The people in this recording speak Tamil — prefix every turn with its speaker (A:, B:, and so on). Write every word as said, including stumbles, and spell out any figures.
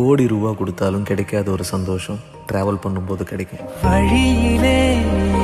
A: கோடி ரூபா கொடுத்தாலும் கிடைக்காத ஒரு சந்தோஷம் டிராவல் பண்ணும்போது கிடைக்கும்.
B: வழியிலே